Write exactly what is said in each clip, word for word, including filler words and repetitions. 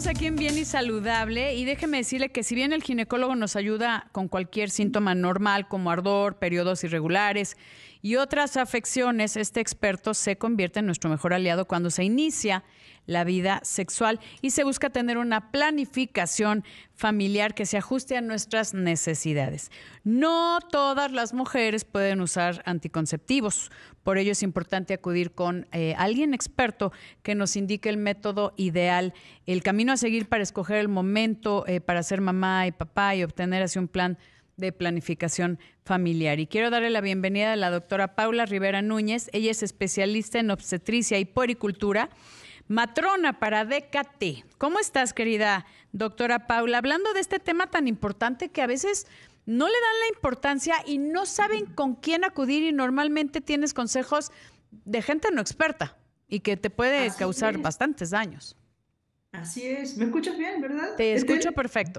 Estamos aquí en Bien y Saludable y déjeme decirle que si bien el ginecólogo nos ayuda con cualquier síntoma normal como ardor, periodos irregulares y otras afecciones, este experto se convierte en nuestro mejor aliado cuando se inicia la vida sexual y se busca tener una planificación familiar que se ajuste a nuestras necesidades. No todas las mujeres pueden usar anticonceptivos, por ello es importante acudir con eh, alguien experto que nos indique el método ideal, el camino a seguir para escoger el momento eh, para ser mamá y papá y obtener así un plan de planificación familiar. Y quiero darle la bienvenida a la doctora Paula Rivera Núñez. Ella es especialista en obstetricia y puericultura, matrona para D K T. ¿Cómo estás, querida doctora Paula? Hablando de este tema tan importante que a veces no le dan la importancia y no saben con quién acudir y normalmente tienes consejos de gente no experta y que te puede Así causar es. bastantes daños. Así es. ¿Me escuchas bien, verdad, Te escucho Estel? perfecto.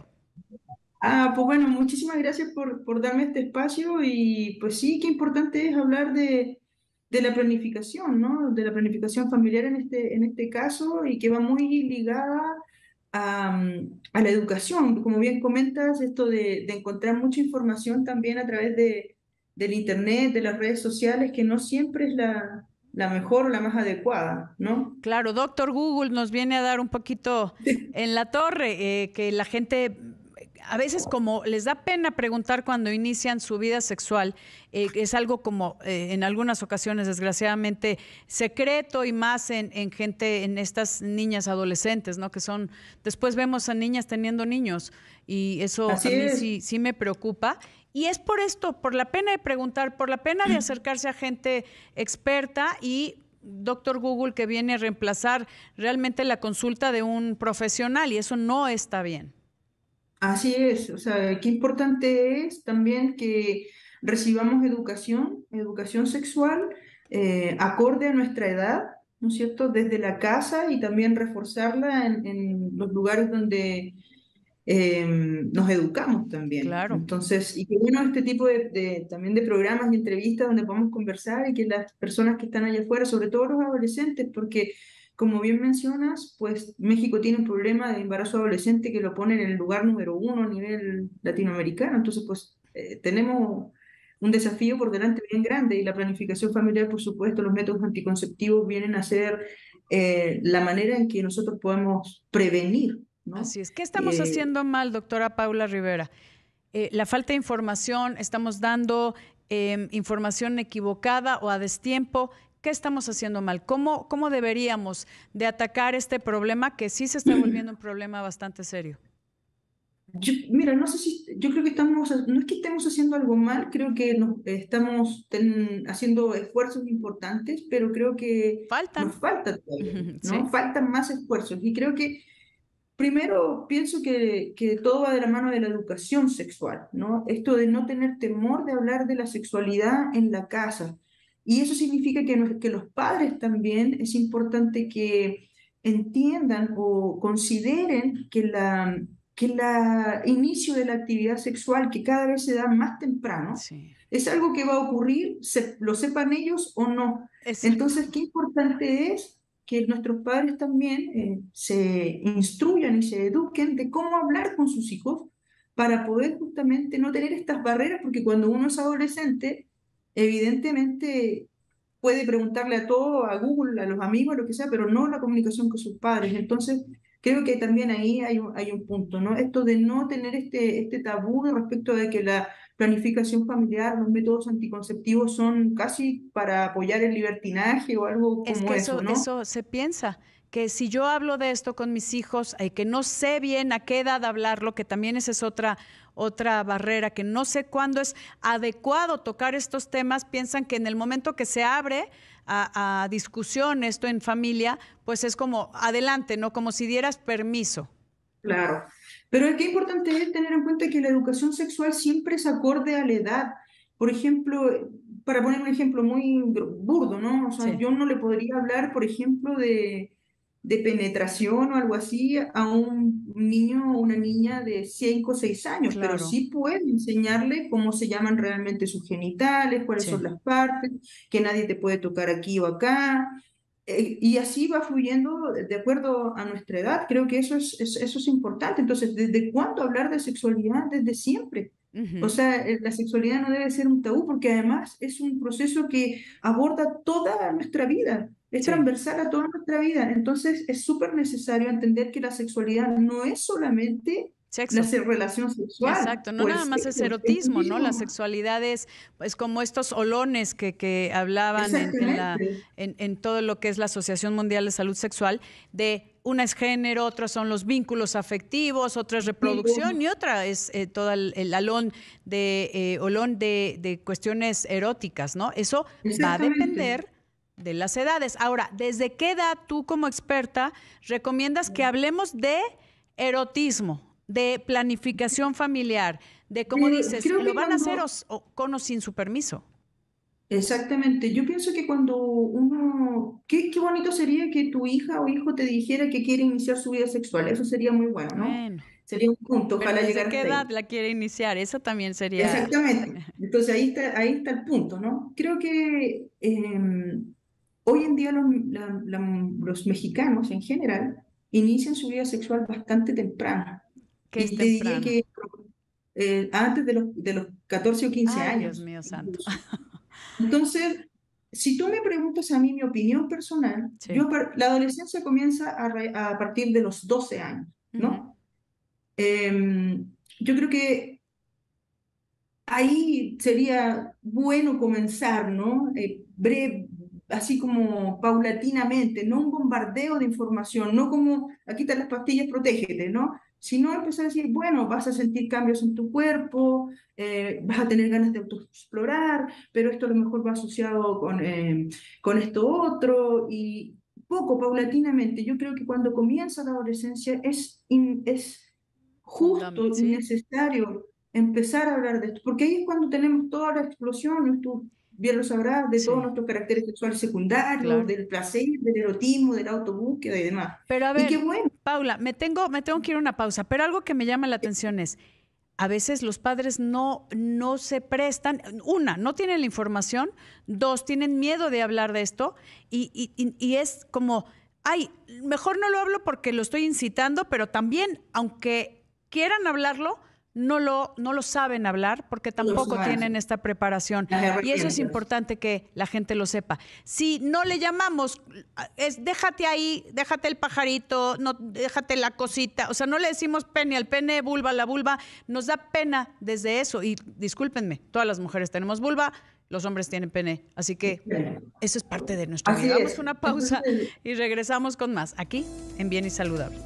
Ah, pues bueno, muchísimas gracias por, por darme este espacio y pues sí, qué importante es hablar de, de la planificación, ¿no? De la planificación familiar en este, en este caso y que va muy ligada a, mm, a la educación. Como bien comentas, esto de, de encontrar mucha información también a través de, del internet, de las redes sociales, que no siempre es la, la mejor o la más adecuada, ¿no? Claro, doctor Google nos viene a dar un poquito en la torre, eh, que la gente a veces como les da pena preguntar cuando inician su vida sexual, eh, es algo como eh, en algunas ocasiones desgraciadamente secreto y más en, en gente, en estas niñas adolescentes, ¿no? Que son, después vemos a niñas teniendo niños y eso a Así mí es. sí, sí me preocupa. Y es por esto, por la pena de preguntar, por la pena de acercarse a gente experta y doctor Google que viene a reemplazar realmente la consulta de un profesional y eso no está bien. Así es, o sea, qué importante es también que recibamos educación, educación sexual, eh, acorde a nuestra edad, ¿no es cierto? Desde la casa y también reforzarla en, en los lugares donde eh, nos educamos también. Claro. Entonces, y que bueno, este tipo de, de- también de programas y entrevistas donde podemos conversar y que las personas que están allá afuera, sobre todo los adolescentes, porque como bien mencionas, pues México tiene un problema de embarazo adolescente que lo pone en el lugar número uno a nivel latinoamericano. Entonces, pues eh, tenemos un desafío por delante bien grande y la planificación familiar, por supuesto, los métodos anticonceptivos vienen a ser eh, la manera en que nosotros podemos prevenir, ¿no? Así es. ¿Qué estamos Eh, haciendo mal, doctora Paula Rivera? Eh, la falta de información, estamos dando eh, información equivocada o a destiempo. ¿Qué estamos haciendo mal? ¿Cómo, cómo deberíamos de atacar este problema que sí se está volviendo un problema bastante serio? Yo, mira, no sé si, yo creo que estamos, no es que estemos haciendo algo mal, creo que nos, estamos ten- haciendo esfuerzos importantes, pero creo que Faltan, nos falta todavía, ¿sí? ¿no? Faltan más esfuerzos. Y creo que primero pienso que, que todo va de la mano de la educación sexual, ¿no? Esto de no tener temor de hablar de la sexualidad en la casa. Y eso significa que, nos- que los padres también es importante que entiendan o consideren que la, que el inicio de la actividad sexual, que cada vez se da más temprano, Sí, es algo que va a ocurrir, se- lo sepan ellos o no. exacto. Entonces, qué importante es que nuestros padres también eh, se instruyan y se eduquen de cómo hablar con sus hijos para poder justamente no tener estas barreras, porque cuando uno es adolescente, evidentemente puede preguntarle a todo, a Google, a los amigos, a lo que sea, pero no la comunicación con sus padres. Entonces, creo que también ahí hay un, hay un punto, ¿no? Esto de no tener este, este tabú respecto de que la planificación familiar, los métodos anticonceptivos son casi para apoyar el libertinaje o algo Es como que eso, eso, ¿no? eso se piensa, que si yo hablo de esto con mis hijos, eh, que no sé bien a qué edad hablarlo, que también esa es otra, otra barrera, que no sé cuándo es adecuado tocar estos temas, piensan que en el momento que se abre a, a discusión esto en familia, pues es como adelante, ¿no? Como si dieras permiso. Claro. Pero qué importante es tener en cuenta que la educación sexual siempre es acorde a la edad. Por ejemplo, para poner un ejemplo muy burdo, ¿no? O sea, Sí, yo no le podría hablar, por ejemplo, de, de penetración o algo así a un niño o una niña de cinco o seis años, pero claro, sí puedo enseñarle cómo se llaman realmente sus genitales, cuáles sí. son las partes, que nadie te puede tocar aquí o acá. eh, y así va fluyendo de acuerdo a nuestra edad. Creo que eso es, es- eso es importante. Entonces, ¿desde cuándo hablar de sexualidad? Desde siempre. O Ujú. sea, eh, la sexualidad no debe ser un tabú porque además es un proceso que aborda toda nuestra vida, es Sí. transversal a toda nuestra vida. Entonces, es súper necesario entender que la sexualidad no es solamente la Sexo. se- relación sexual Exacto, no o el nada más es sexo, es erotismo, ¿no? La muchísimo más. sexualidad es pues como estos olones que, que hablaban en, en la, Exactamente. en, en todo lo que es la Asociación Mundial de Salud Sexual, de una es género, otros son los vínculos afectivos, otra es Sí, pues, reproducción y otra es eh, todo el, el alón de eh, olón de, de cuestiones eróticas, ¿no? Eso va a exactamente. depender de las edades. Ahora, ¿desde qué edad tú como experta recomiendas que hablemos de erotismo, de planificación familiar, de como Pero dices, creo lo que van a hacer cuando, os- o- con o sin su permiso? exactamente, yo pienso que cuando uno, qué, qué bonito sería que tu hija o hijo te dijera que quiere iniciar su vida sexual, eso sería muy bueno, ¿no? Bueno, Sería un punto, pero ojalá ¿desde llegar qué hasta edad ahí. la quiere iniciar? Eso también sería... Exactamente, entonces ahí está, ahí está el punto, ¿no? Creo que eh, hoy en día los, la- la- los mexicanos en general inician su vida sexual bastante temprano, Que es y te diría temprano. que eh, antes de los, de los catorce o quince Ay, Dios años, mío santo. incluso. Entonces, si tú me preguntas a mí mi opinión personal, Sí. yo par- la adolescencia comienza a, ra- a partir de los doce años, Ujú. ¿no? Em, yo creo que ahí sería bueno comenzar, ¿no? Eh, breve, así como paulatinamente, no un bombardeo de información, no como aquí están las pastillas, protégete, ¿no? Sino empezar a decir, bueno, vas a sentir cambios en tu cuerpo, eh, vas a tener ganas de autoexplorar, pero esto a lo mejor va asociado con, eh, con esto otro, y poco, paulatinamente. Yo creo que cuando comienza la adolescencia es, in- es Fundam- justo y sí, necesario empezar a hablar de esto, porque ahí es cuando tenemos toda la explosión, tú bien lo sabrás, de todos sí, nuestros caracteres sexuales secundarios, claro. del placer, del erotismo, de la autobúsqueda y demás. Pero a Y qué ver, bueno, Paula, me tengo, me tengo que ir a una pausa, pero algo que me llama la atención es, a veces los padres no, no se prestan, una, no tienen la información, dos, tienen miedo de hablar de esto y, y, y- y es como, ay, mejor no lo hablo porque lo estoy incitando, pero también, aunque quieran hablarlo, no lo, no lo saben hablar porque los tampoco tienen avances, esta preparación. las Y eso es herramientas. importante que la gente lo sepa. Si no le llamamos, es déjate ahí, déjate el pajarito, no, déjate la cosita. O sea, no le decimos pene al pene, vulva a la vulva. Nos da pena desde eso. Y discúlpenme, todas las mujeres tenemos vulva, los hombres tienen pene. Así que Bueno, eso es parte de nuestra vida. así Vamos a es. una pausa Entonces, y regresamos con más aquí en Bien y Saludable.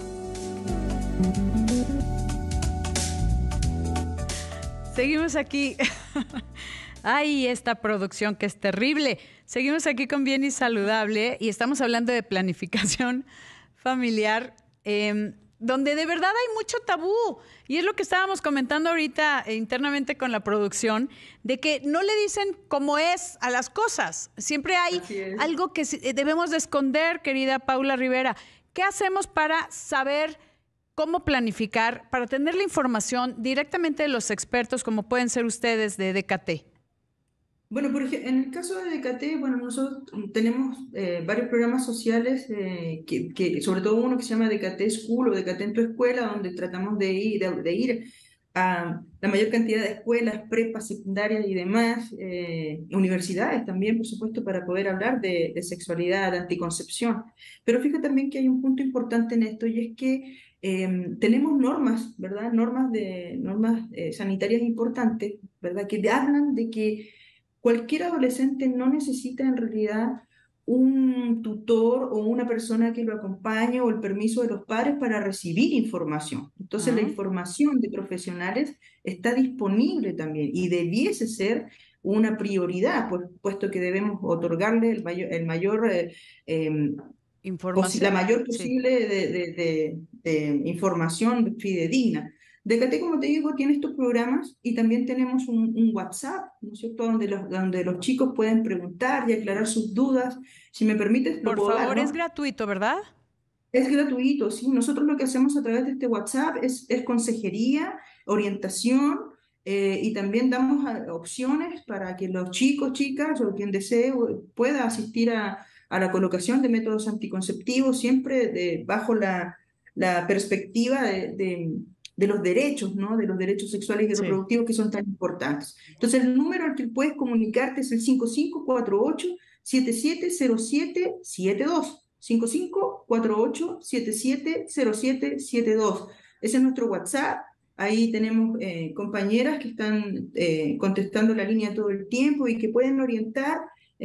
Seguimos aquí. Ay, esta producción que es terrible. Seguimos aquí con Bien y Saludable y estamos hablando de planificación familiar, eh, donde de verdad hay mucho tabú. Y es lo que estábamos comentando ahorita eh, internamente con la producción, de que no le dicen cómo es a las cosas. Siempre hay así es. algo que debemos de esconder, querida Paula Rivera. ¿Qué hacemos para saber cómo planificar, para tener la información directamente de los expertos, como pueden ser ustedes de D K T? Bueno, por ejemplo, en el caso de D K T, bueno, nosotros tenemos eh, varios programas sociales, eh, que, que, sobre todo uno que se llama D K T School o D K T en tu escuela, donde tratamos de ir, de, de ir a la mayor cantidad de escuelas, prepas, secundarias y demás, eh, universidades también, por supuesto, para poder hablar de, de sexualidad, de anticoncepción. Pero fíjate también que hay un punto importante en esto y es que eh, tenemos normas, ¿verdad? Normas, de, normas eh, sanitarias importantes, ¿verdad? Que hablan de que cualquier adolescente no necesita en realidad un tutor o una persona que lo acompañe o el permiso de los padres para recibir información. Entonces, la Ah, información de profesionales está disponible también y debiese ser una prioridad, pues, puesto que debemos otorgarle el mayor, el mayor eh, eh, la información. mayor Sí. posible de, de, de, de información fidedigna. Decate, como te digo, tiene estos programas y también tenemos un, un WhatsApp, ¿no es cierto?, donde los, donde los chicos pueden preguntar y aclarar sus dudas. Si me permites, lo Por puedo dar, favor, es ¿no? gratuito, ¿verdad? Es gratuito, sí. Nosotros lo que hacemos a través de este WhatsApp es, es consejería, orientación, eh, y también damos a- opciones para que los chicos, chicas o quien desee pueda asistir a, a la colocación de métodos anticonceptivos, siempre de, bajo la, la perspectiva de, de, de los derechos, ¿no? De los derechos sexuales y Sí. reproductivos que son tan importantes. Entonces, el número al que puedes comunicarte es el cinco cinco cuatro ocho siete siete cero siete siete dos. cinco cinco cuatro ocho siete siete cero siete siete dos. Ese es nuestro WhatsApp. Ahí tenemos eh, compañeras que están eh, contestando la línea todo el tiempo y que pueden orientar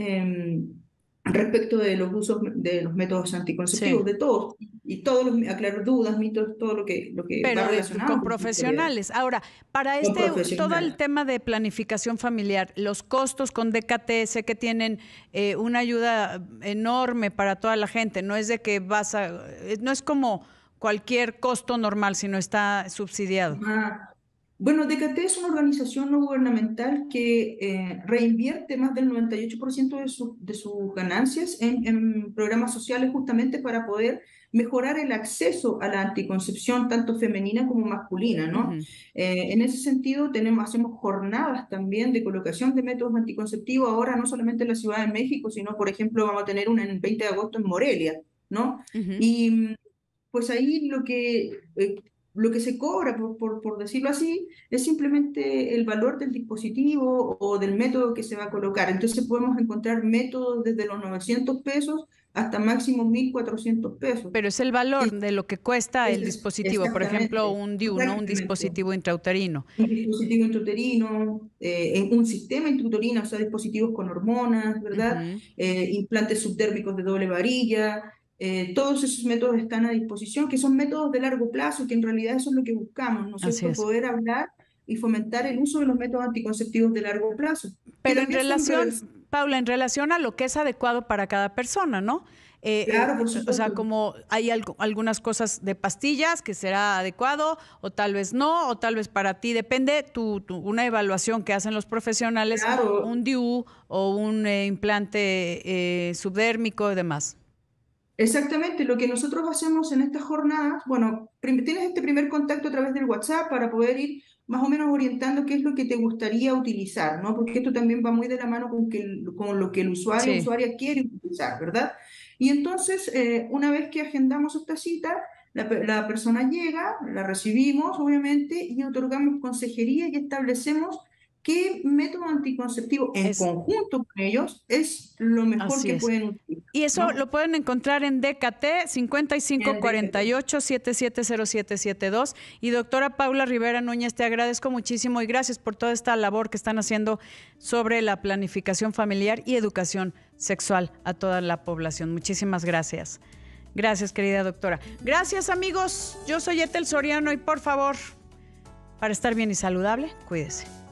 eh, respecto de los usos de los métodos anticonceptivos, Sí. de todos, y todos los, aclarar dudas, mitos, todo lo que, lo que va Pero relacionado con con sexualidad. profesionales. Ahora, para Con este, todo el profesionales. tema de planificación familiar, los costos con D K T, sé que tienen eh, una ayuda enorme para toda la gente. No es de que vas a, no es como cualquier costo normal, sino está subsidiado. Ah, bueno, D K T es una organización no gubernamental que eh, reinvierte más del noventa y ocho por ciento de, su- de sus ganancias en, en programas sociales justamente para poder mejorar el acceso a la anticoncepción tanto femenina como masculina, ¿no? Ujú. Eh, en ese sentido tenemos, hacemos jornadas también de colocación de métodos anticonceptivos, ahora no solamente en la Ciudad de México, sino por ejemplo vamos a tener una en el veinte de agosto en Morelia, ¿no? Ujú. Y pues ahí lo que, eh, lo que se cobra, por, por, por decirlo así, es simplemente el valor del dispositivo o del método que se va a colocar. Entonces podemos encontrar métodos desde los novecientos pesos hasta máximo mil cuatrocientos pesos. Pero es el valor Y de lo que cuesta el ese es dispositivo. Por ejemplo, exactamente, un D I U, ¿no? Un exactamente. dispositivo intrauterino. Un dispositivo intrauterino, eh, en un sistema intrauterino, o sea, dispositivos con hormonas, ¿verdad? Ujú. Eh, implantes subdérmicos de doble varilla, eh, todos esos métodos están a disposición, que son métodos de largo plazo, que en realidad eso es lo que buscamos, ¿no es Así cierto? es. Poder hablar y fomentar el uso de los métodos anticonceptivos de largo plazo, que Pero en también son relación, reversibles. Paula, en relación a lo que es adecuado para cada persona, ¿no? Eh, Claro, por eh, o sea, supuesto. como hay algo- algunas cosas de pastillas que será adecuado, o tal vez no, o tal vez para ti, depende tu, tu- una evaluación que hacen los profesionales, Claro, un D I U o un eh, implante eh, subdérmico y demás. exactamente, lo que nosotros hacemos en estas jornadas, bueno, prim- tienes este primer contacto a través del WhatsApp para poder ir más o menos orientando qué es lo que te gustaría utilizar, ¿no? Porque esto también va muy de la mano con, que el- con lo que el usuario o Sí. usuaria quiere utilizar, ¿verdad? Y entonces, eh, una vez que agendamos esta cita, la, pe- la persona llega, la recibimos, obviamente, y otorgamos consejería y establecemos qué método anticonceptivo en Es conjunto con ellos es lo mejor así que es. pueden utilizar, Y eso ¿no? lo pueden encontrar en D K T cincuenta y cinco En cuarenta y D K T. ocho setenta y siete cero siete setenta y dos. Y doctora Paula Rivera Núñez, te agradezco muchísimo y gracias por toda esta labor que están haciendo sobre la planificación familiar y educación sexual a toda la población. Muchísimas gracias. Gracias, querida doctora. Gracias, amigos. Yo soy Ethel Soriano y por favor, para estar bien y saludable, cuídese.